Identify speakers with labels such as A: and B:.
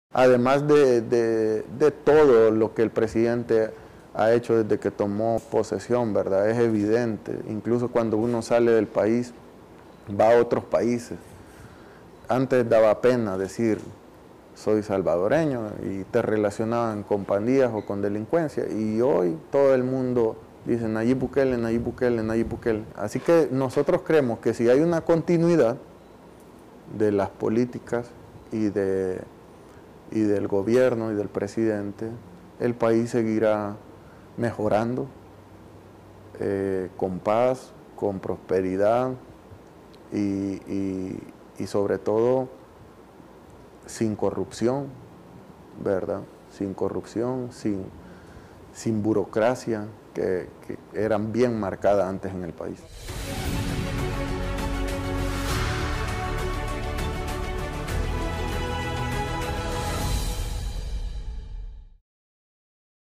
A: Además de todo lo que el presidente ha hecho desde que tomó posesión, ¿verdad? Es evidente, incluso cuando uno sale del país, va a otros países. Antes daba pena decir, soy salvadoreño, y te relacionaban con pandillas o con delincuencia, y hoy todo el mundo dice Nayib Bukele, Nayib Bukele, Nayib Bukele. Así que nosotros creemos que si hay una continuidad de las políticas y del gobierno y del presidente, el país seguirá mejorando con paz, con prosperidad y sobre todo sin corrupción, ¿verdad? Sin corrupción, sin burocracia que eran bien marcadas antes en el país.